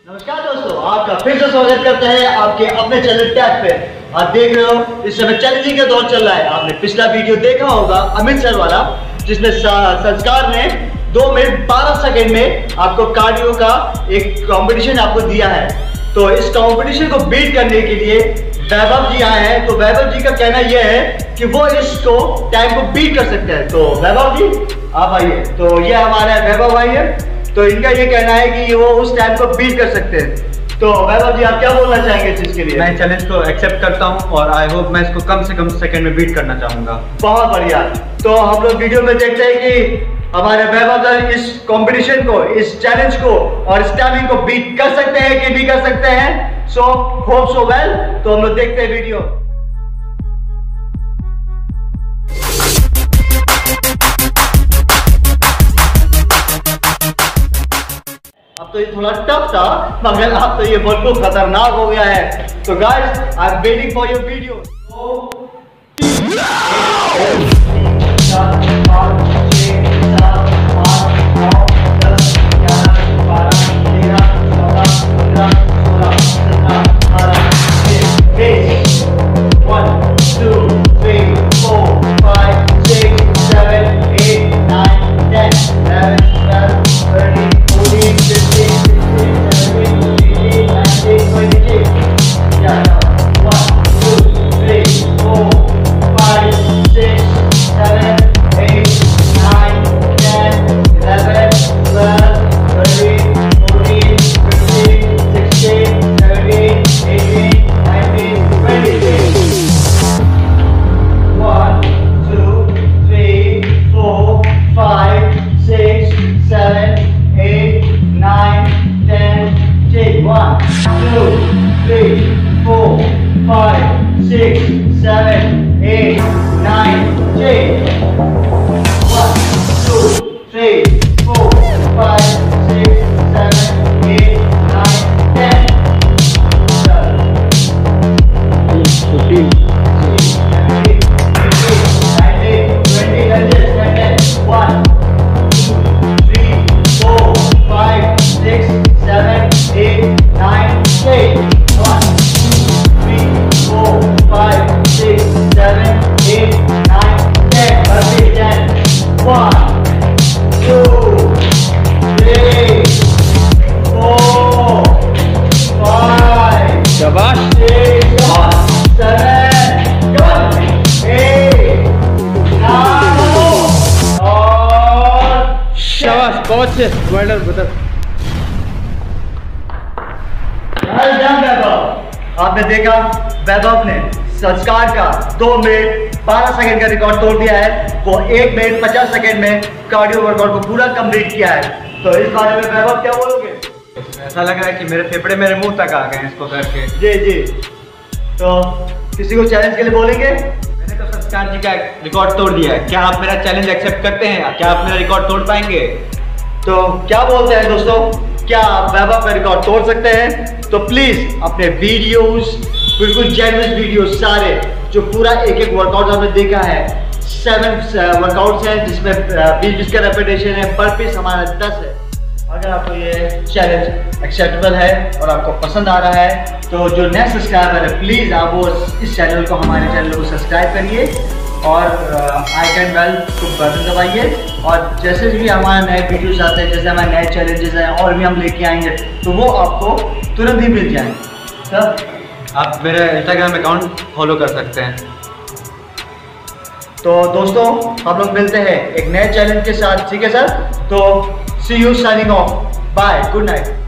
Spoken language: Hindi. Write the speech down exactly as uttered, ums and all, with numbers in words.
नमस्कार दोस्तों, आपका फिर से स्वागत करते हैं आपके अपने चैनल टैप पे। आप देख रहे हो इस समय चैलेंजिंग का दौर चल रहा है। आपने पिछला वीडियो देखा होगा अमित सर वाला, जिसमें संस्कार ने दो मिनट बारह सेकंड में आपको कार्डियो का एक कंपटीशन आपको दिया है। तो इस कंपटीशन को बीट करने के लिए वैभव जी आए हैं। तो वैभव जी का कहना यह है कि वो इसको टाइम को बीट कर सकते हैं। तो वैभव जी आप आइए। तो ये हमारा वैभव भाई है। तो इनका ये कहना है कि वो उस टाइम को बीट कर सकते हैं। तो वैभव जी आप क्या बोलना चाहेंगे इस चीज के लिए? मैं चैलेंज को एक्सेप्ट करता हूं और आई होप मैं इसको कम से कम सेकंड में बीट करना चाहूंगा। बहुत बढ़िया। तो हम लोग वीडियो में देखते हैं कि हमारे वैभव सर इस कंपटीशन को, इस चैलेंज को और इस टाइमिंग को बीट कर सकते हैं कि नहीं कर सकते हैं। So hope so well. तो हम लोग देखते हैं वीडियो। अब तो ये थोड़ा टफ था, मगर अब तो ये बहुत खतरनाक हो गया है। तो guys I am waiting for your video. बहुत से वेल्डर बदल। आपने देखा वैभव ने संस्कार का दो मिनट बारह सेकंड का रिकॉर्ड तोड़ दिया है। वो एक मिनट पचास सेकंड में कार्डियो वर्कआउट को पूरा कंप्लीट किया है। तो इस बारे में वैभव क्या बोलोगे? ऐसा लग रहा है कि मेरे फेफड़े मेरे मुंह तक आ गए इसको करके। जी जी। तो किसी को चैलेंज के लिए बोलेंगे? मैंने तो संस्कार जी का रिकॉर्ड तोड़ दिया है। क्या आप मेरा चैलेंज एक्सेप्ट करते हैं? क्या आप मेरा रिकॉर्ड तोड़ पाएंगे? तो क्या बोलते हैं दोस्तों, क्या आप वैभव का रिकॉर्ड तोड़ सकते हैं? तो प्लीज अपने वीडियोस, बिल्कुल जेन्युइन वीडियोस सारे, जो पूरा एक एक वर्कआउट आपने देखा है, सेवन वर्कआउट्स हैं जिसमें बीस बीस का रेपिटेशन है, पर पीस हमारा दस है। अगर आपको ये चैलेंज एक्सेप्टेबल है और आपको पसंद आ रहा है तो जो नए सब्सक्राइबर है प्लीज़ आप वो इस चैनल को, हमारे चैनल को सब्सक्राइब करिए और आइकन बेल को बटन दबाइए। और जैसे भी हमारे नए वीडियोस आते हैं, जैसे हमारे नए चैलेंजेस हैं और भी हम लेके आएंगे, तो वो आपको तुरंत ही मिल जाएंगे। तो आप मेरे इंस्टाग्राम अकाउंट फॉलो कर सकते हैं। तो दोस्तों हम लोग मिलते हैं एक नए चैलेंज के साथ, ठीक है सर? तो see you signing off, bye, good night.